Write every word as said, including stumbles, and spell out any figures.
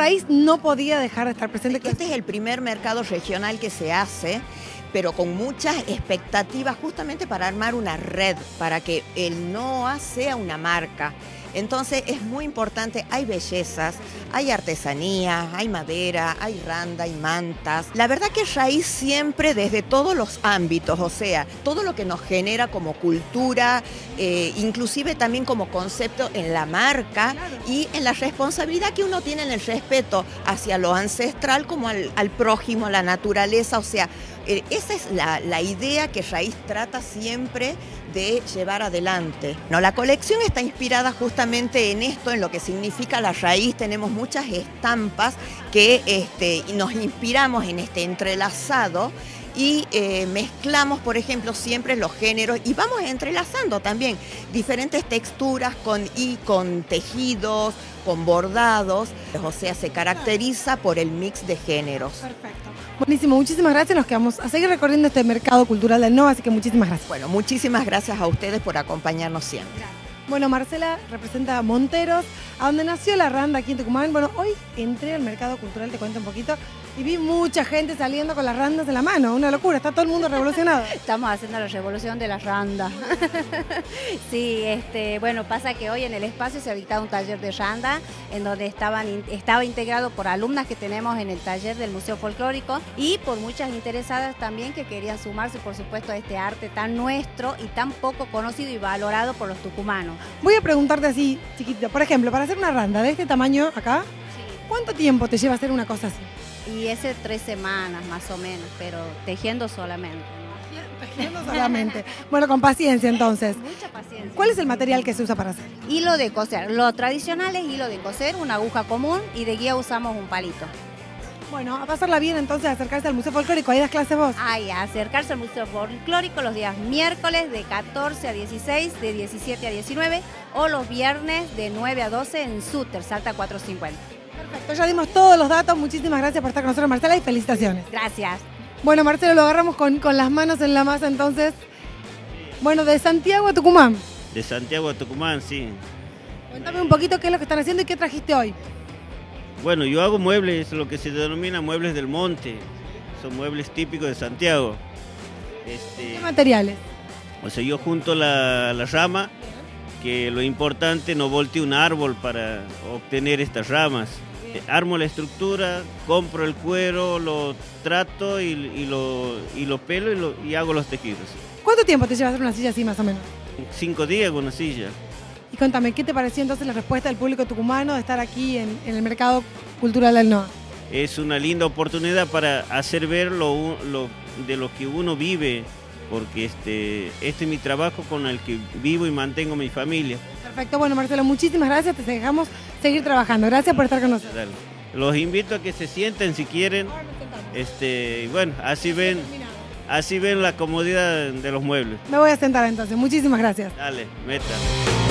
raíz no podía dejar de estar presente. Este es el primer mercado regional que se hace, pero con muchas expectativas justamente para armar una red, para que el Noa sea una marca. Entonces es muy importante, hay bellezas, hay artesanía, hay madera, hay randa, hay mantas. La verdad que Raíz siempre desde todos los ámbitos, o sea, todo lo que nos genera como cultura, eh, inclusive también como concepto en la marca y en la responsabilidad que uno tiene en el respeto hacia lo ancestral como al, al prójimo, a la naturaleza, o sea, eh, esa es la, la idea que Raíz trata siempre de llevar adelante. No, la colección está inspirada justamente en esto, en lo que significa la raíz. Tenemos muchas estampas que este, nos inspiramos en este entrelazado y eh, mezclamos, por ejemplo, siempre los géneros y vamos entrelazando también diferentes texturas con, y con tejidos, con bordados, o sea, se caracteriza por el mix de géneros. Perfecto. Buenísimo, muchísimas gracias. Nos quedamos a seguir recorriendo este mercado cultural del Noa, así que muchísimas gracias. Bueno, muchísimas gracias a ustedes por acompañarnos siempre. Gracias. Bueno, Marcela representa a Monteros, a donde nació la randa aquí en Tucumán. Bueno, hoy entré al mercado cultural, te cuento un poquito, y vi mucha gente saliendo con las randas en la mano. Una locura, está todo el mundo revolucionado. Estamos haciendo la revolución de las randas. Sí, este, bueno, pasa que hoy en el espacio se ha dictado un taller de randa, en donde estaban, estaba integrado por alumnas que tenemos en el taller del Museo Folclórico y por muchas interesadas también que querían sumarse, por supuesto, a este arte tan nuestro y tan poco conocido y valorado por los tucumanos. Voy a preguntarte así, chiquitito, por ejemplo, para hacer una randa de este tamaño acá, sí, ¿cuánto tiempo te lleva hacer una cosa así? Y ese tres semanas más o menos, pero tejiendo solamente, ¿no? Tejiendo solamente. Bueno, con paciencia entonces. Mucha paciencia. ¿Cuál es el material que se usa para hacer? Hilo de coser. Lo tradicional es hilo de coser, una aguja común y de guía usamos un palito. Bueno, a pasarla bien entonces, a acercarse al Museo Folclórico. ¿Ahí das clases vos? Ay, a acercarse al Museo Folclórico los días miércoles de catorce a dieciséis, de diecisiete a diecinueve o los viernes de nueve a doce en Suter, Salta cuatrocientos cincuenta. Perfecto, ya dimos todos los datos. Muchísimas gracias por estar con nosotros, Marcela, y felicitaciones. Gracias. Bueno, Marcelo, lo agarramos con, con las manos en la masa entonces. Bueno, de Santiago a Tucumán. De Santiago a Tucumán, sí. Cuéntame un poquito qué es lo que están haciendo y qué trajiste hoy. Bueno, yo hago muebles, lo que se denomina muebles del monte. Son muebles típicos de Santiago. Este, ¿Qué materiales? O sea, yo junto la, la rama, que lo importante no voltee un árbol para obtener estas ramas. Armo la estructura, compro el cuero, lo trato y, y, lo, y lo pelo y, lo, y hago los tejidos. ¿Cuánto tiempo te lleva hacer una silla así más o menos? Cinco días con una silla. Y contame, ¿qué te pareció entonces la respuesta del público tucumano de estar aquí en, en el mercado cultural del Noa? Es una linda oportunidad para hacer ver lo, lo, de lo que uno vive, porque este, este es mi trabajo con el que vivo y mantengo mi familia. Perfecto, bueno Marcelo, muchísimas gracias, te dejamos seguir trabajando. Gracias por estar con nosotros. Dale. Los invito a que se sienten si quieren. Este, bueno, así ven, así ven la comodidad de los muebles. Me voy a sentar entonces, muchísimas gracias. Dale, meta.